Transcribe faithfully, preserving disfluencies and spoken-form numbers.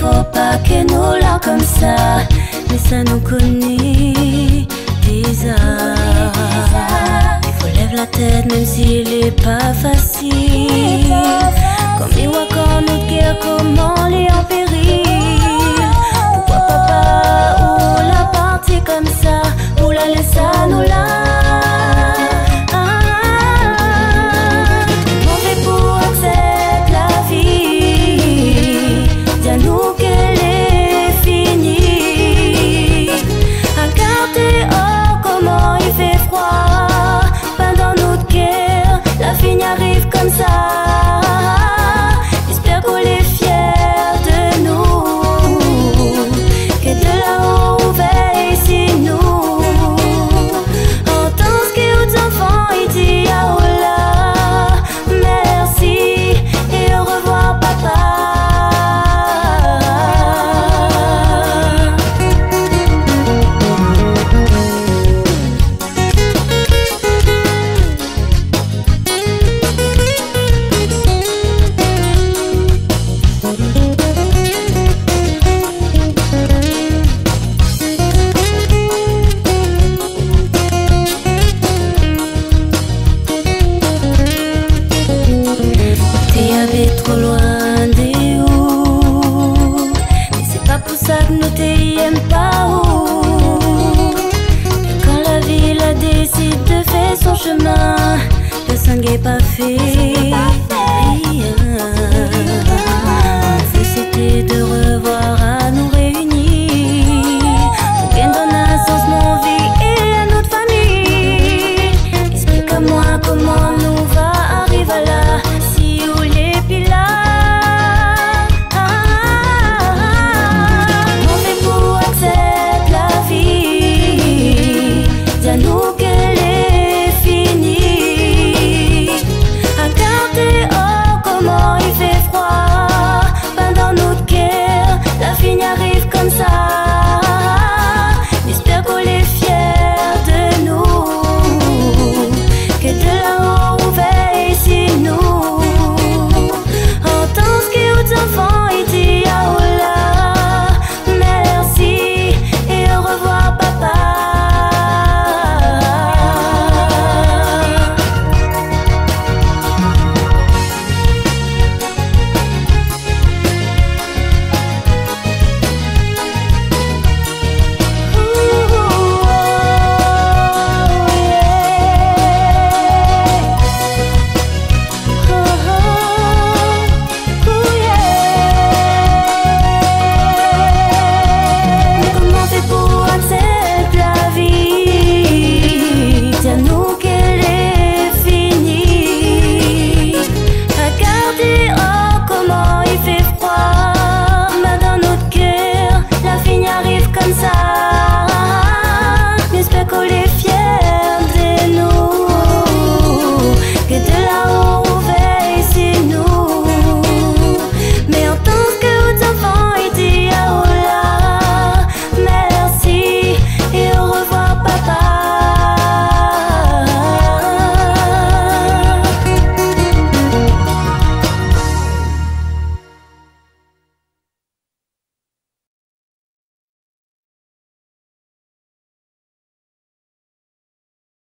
faut pas que nous là comme ça, mais ça nous connaît déjà. Il faut lever la tête même s'il est pas facile. Comme il voit quand notre guerre, comment les en péril. Pourquoi papa ou la partie comme ça, ou la laisse à nous là. Comme ça, j'espère qu'on est fiers de nous, que de là-haut on veille si nous entend ce que aux enfants ils disent ah oh là, merci et au revoir papa. Trop loin des hauts, mais c'est pas pour ça que nous t'aime pas où. Quand la ville décide de faire son chemin, personne n'est pas fait.